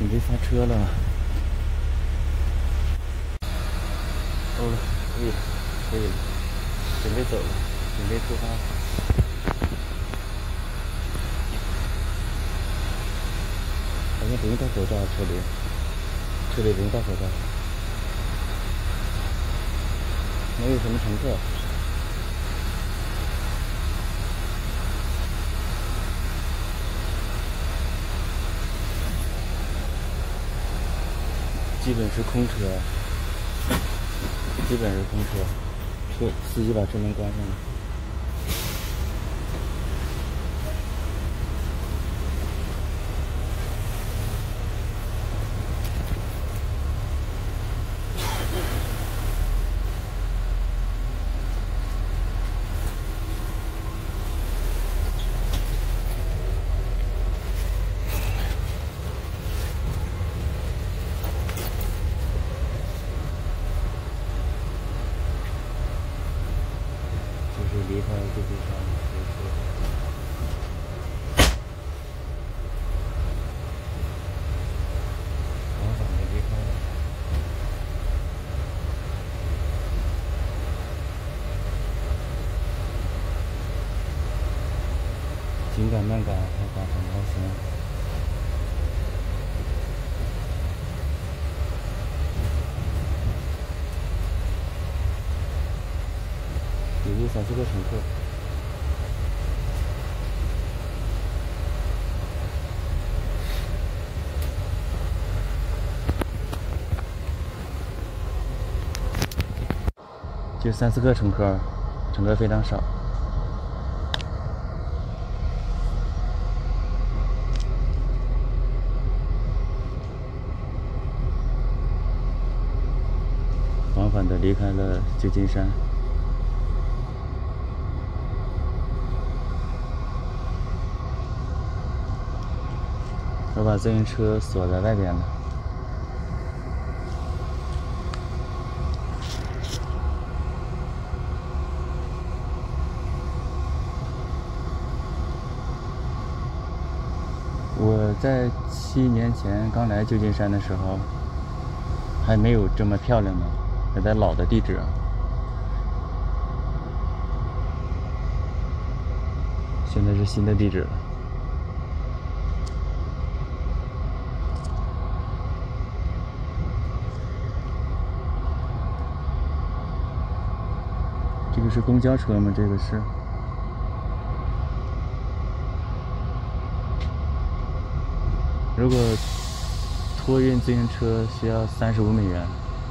准备发车了。欧了，可以了，可以了，准备走了，准备出发。好像不用戴口罩，车里不用戴口罩，没有什么乘客。基本是空车，司机把车门关上了。离开旧金山回车，往返的离开了。紧赶慢赶，还赶很高兴。有3、4个乘客。就3、4个乘客，乘客非常少。往返的离开了旧金山。我把自行车锁在外边了。我在7年前刚来旧金山的时候，还没有这么漂亮呢，还在老的地址。现在是新的地址了。这个是公交车吗？这个是。如果托运自行车需要35美元。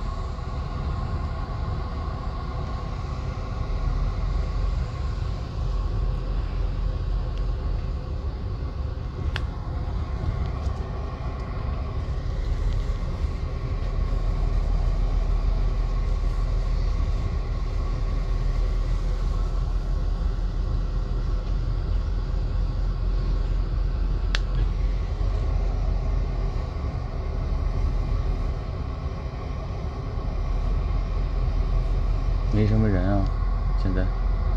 没什么人啊，现在。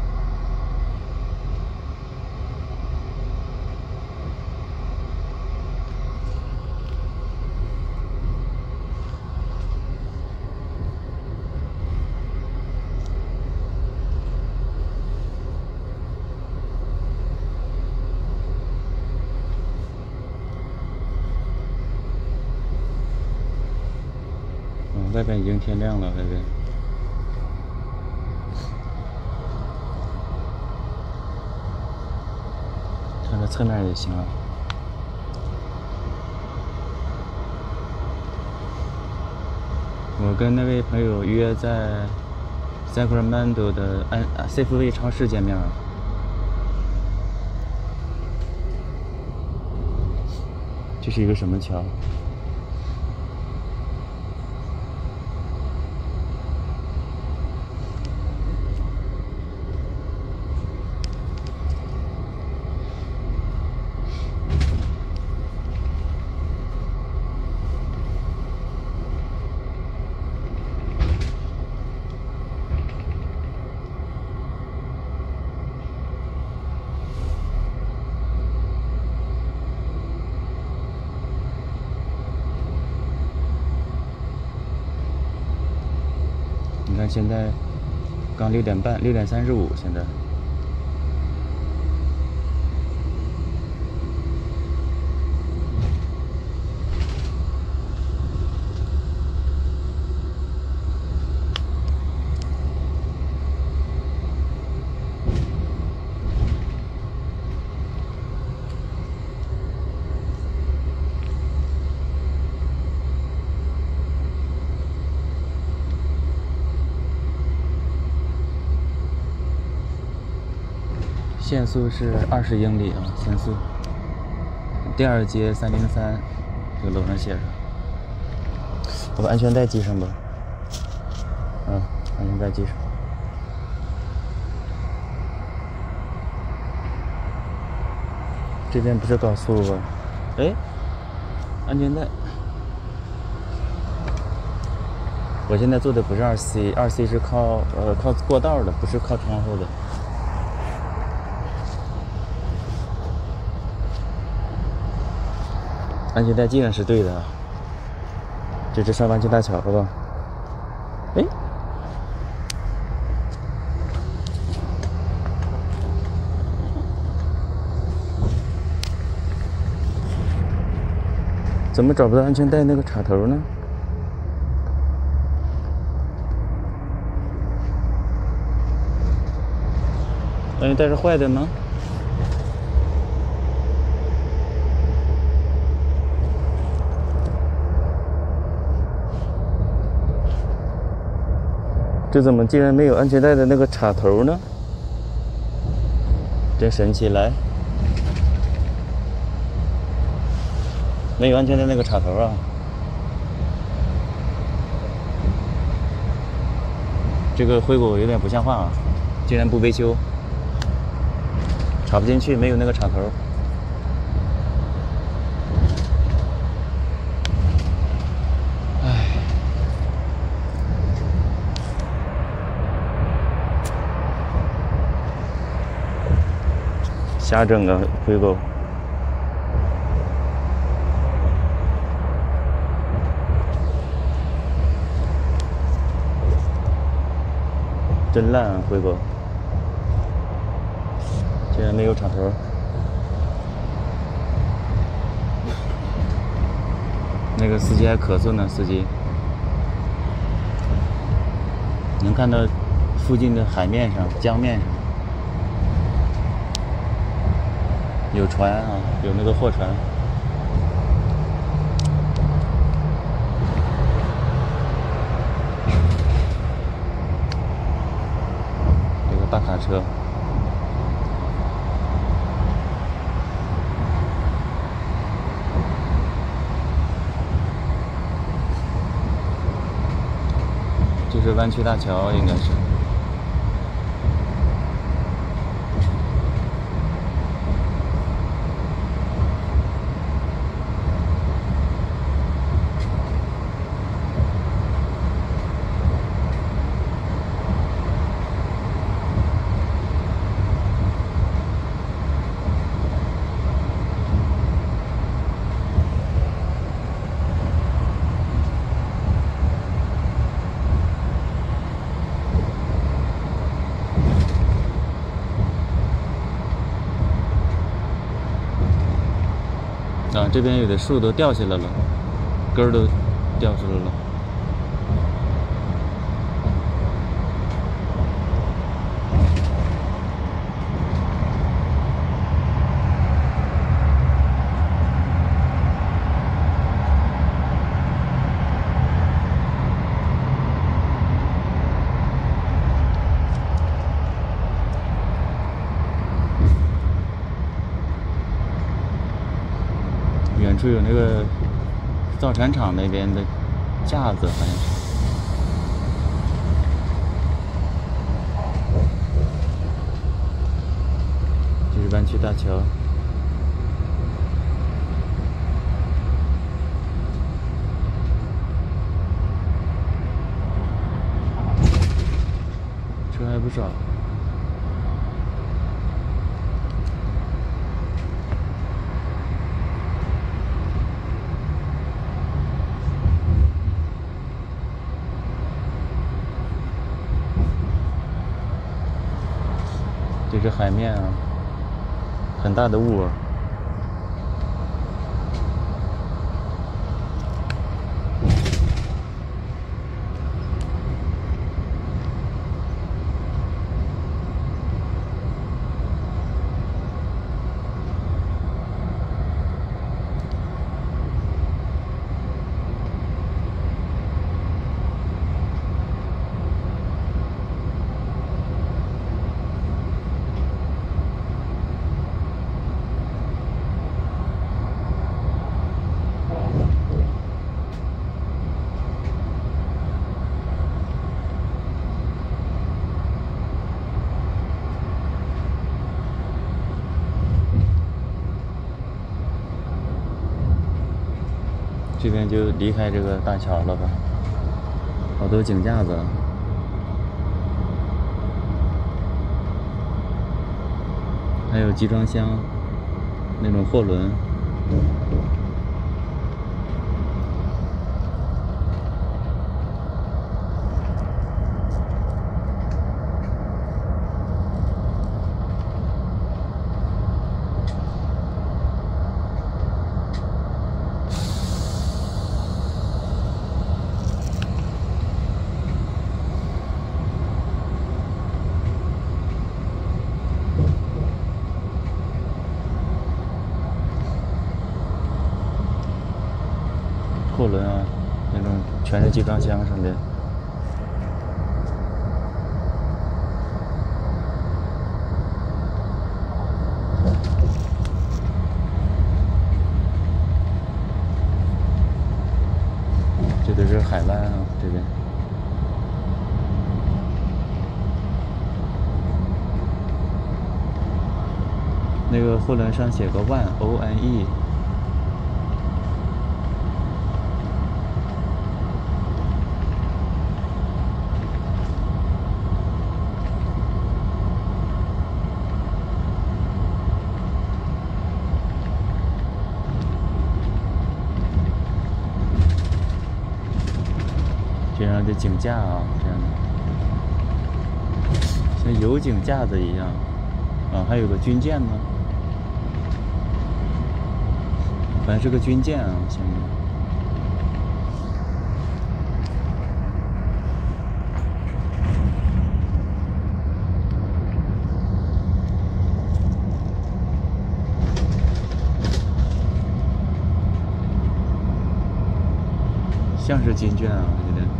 外边已经天亮了，外边。看看侧面也行啊。我跟那位朋友约在 Sacramento 的Safeway 超市见面。这是一个什么桥？ 看现在刚6点半，6点35，现在。限速是20英里啊，限速。第2街303，这个楼上写着。我把安全带系上吧。安全带系上。这边不是高速吧？哎，安全带。我现在坐的不是2C，2C 是靠过道的，不是靠窗户的。安全带系上是对的，这是上湾区大桥了吧？哎，怎么找不到安全带那个插头呢？安全带是坏的吗？这怎么竟然没有安全带的那个插头呢？真神奇！来，没有安全带那个插头啊！这个灰狗有点不像话啊，竟然不维修，插不进去，没有那个插头。瞎整个灰狗，真烂啊！灰狗，竟然没有插头。那个司机还咳嗽呢，司机能看到附近的海面上、江面上。有船啊，有那个货船。有个大卡车。就是湾区大桥，应该是。啊，这边有的树都掉下来了，根儿都掉出来了。远处有那个造船厂那边的架子，好像是。这是湾区大桥。车还不少。 是海面啊，很大的雾。这边就离开这个大桥了吧，好多井架子，还有集装箱，那种货轮。货轮啊，那种全是集装箱上面。这都是海湾啊，这边。那个货轮上写个万 ONE。这样的井架啊，这样的，像油井架子一样啊，还有个军舰呢，反正是个军舰啊，下面。像是军舰啊，我觉得。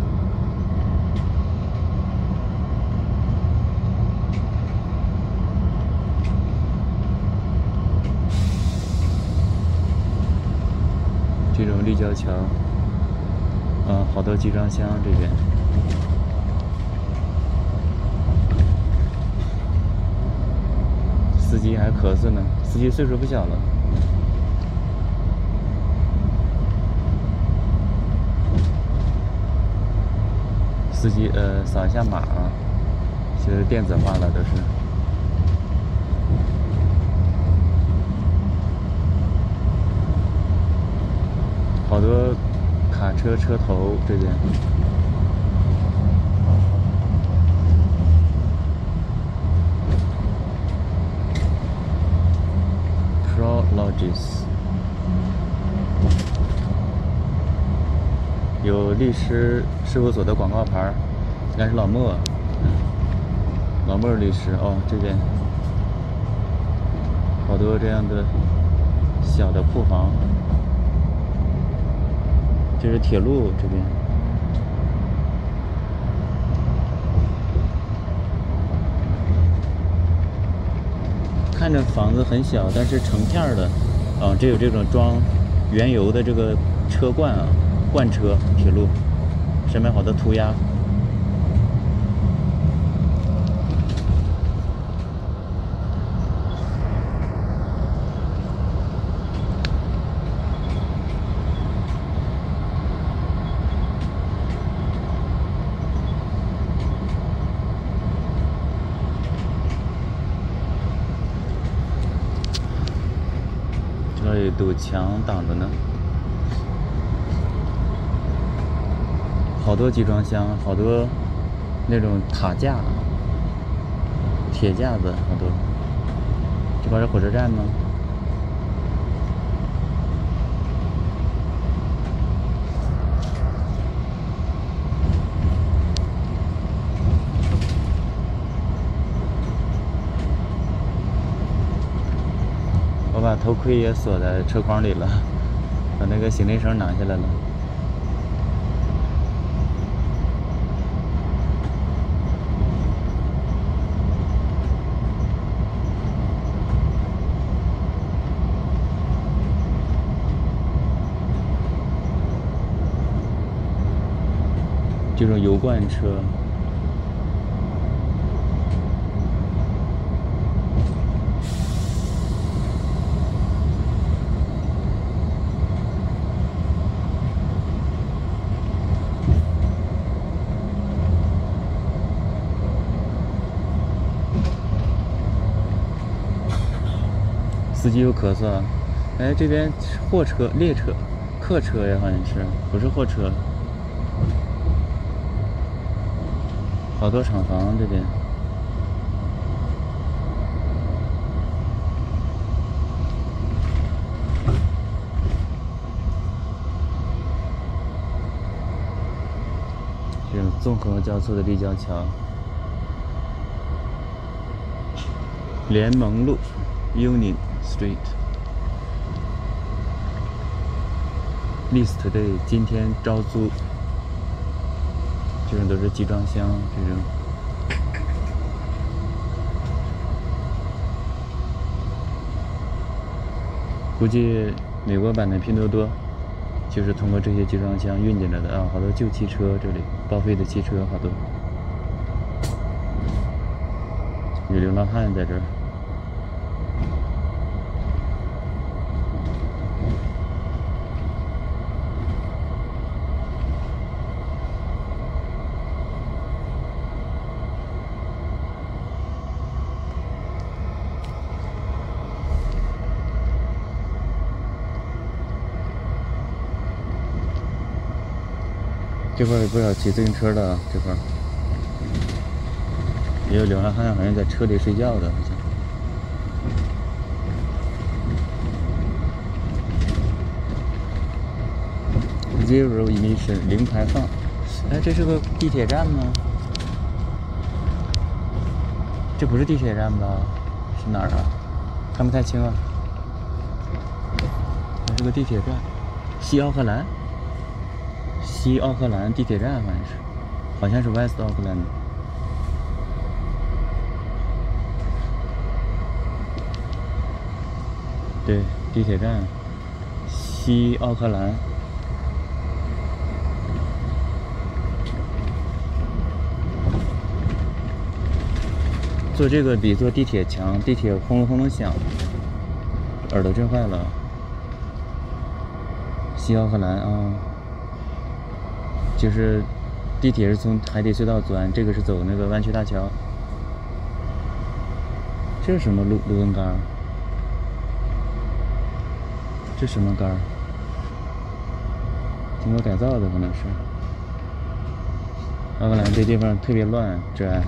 这种立交桥，好多集装箱这边。司机还咳嗽呢，司机岁数不小了。司机扫一下码啊，现在电子化了都是。好多卡车车头这边。Prologis 有律师事务所的广告牌，应该是老莫，老莫律师哦。这边好多这样的小的铺房。这是铁路这边，看着房子很小，但是成片的，这有这种装原油的这个车罐啊，罐车铁路，上面好多涂鸦。这里有堵墙挡着呢，好多集装箱，好多那种塔架、铁架子，好多。 这块是火车站吗？我把头盔也锁在车筐里了，把那个行李绳拿下来了。这种油罐车，司机又咳嗽了。哎，这边货车、列车、客车呀，好像是，不是货车。好多厂房这边，这种综合交错的立交桥，联盟路 Union Street。List 队今天招租。这种都是集装箱，这种估计美国版的拼多多就是通过这些集装箱运进来的啊，好多旧汽车，这里报废的汽车好多，有流浪汉在这儿。这块有不少骑自行车的啊，这块也有流浪汉，好像在车里睡觉的，好像。Zero emission 零排放。哎，这是个地铁站吗？这不是地铁站吧？是哪儿啊？看不太清啊。这是个地铁站，西奥克兰。西奥克兰地铁站好像是 West Auckland。对，地铁站，西奥克兰。坐这个比坐地铁强，地铁轰隆轰隆响，耳朵震坏了。西奥克兰啊。就是地铁是从海底隧道钻，这个是走那个湾区大桥。这是什么路灯杆？这什么杆？经过改造的可能是。奥克兰这地方特别乱，治安。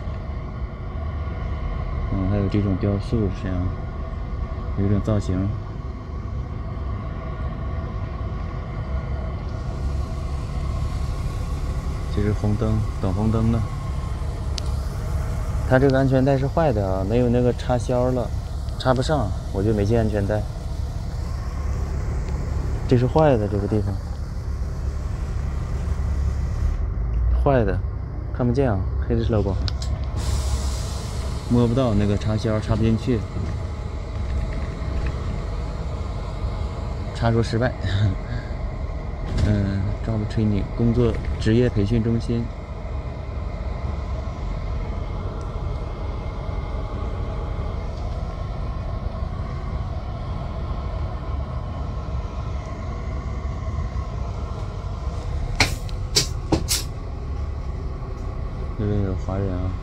还有这种雕塑，这样有一种造型。这是红灯，等红灯呢。它这个安全带是坏的啊，没有那个插销了，插不上，我就没系安全带。这是坏的，这个地方坏的，看不见啊，黑的是老光，摸不到那个插销，插不进去，插入失败。job training 工作职业培训中心。这边有华人啊。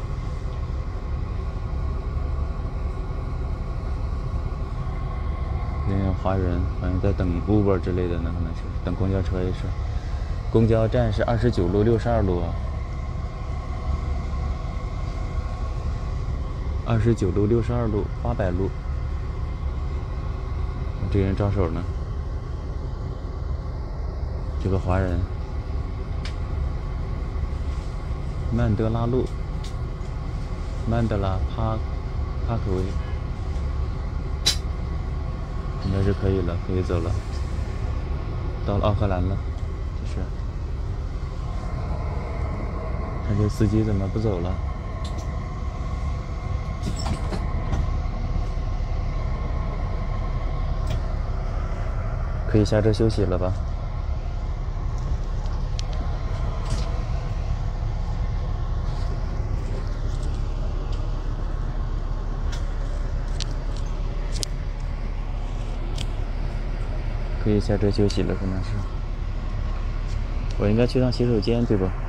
这边有华人，好像在等 Uber 之类的呢，可能是等公交车也是。公交站是29路、62路啊。 29路、62路、800路。这人招手呢，这个华人。曼德拉路，曼德拉帕克威，应该是可以了，可以走了。到了奥克兰了，这是。看这司机怎么不走了？可以下车休息了吧？可以下车休息了，可能是。我应该去趟洗手间，对吧？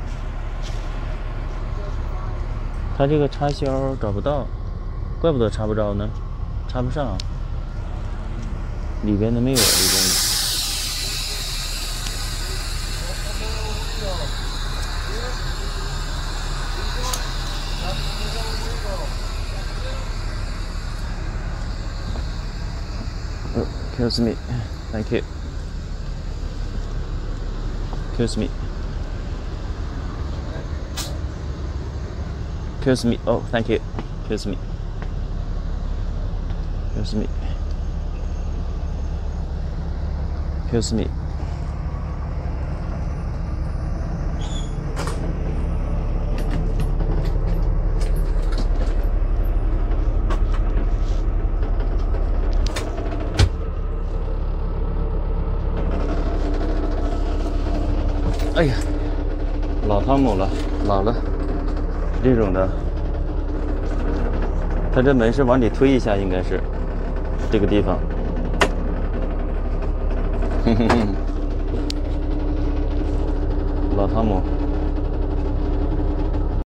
他这个插销找不到，怪不得插不着呢，插不上。里边的没有，里边的。Excuse me, thank you. Excuse me. Excuse me. Oh, thank you. Excuse me. Excuse me. Excuse me. 哎呀，老汤姆了，老了，这种的，他这门是往里推一下，应该是这个地方。老汤姆。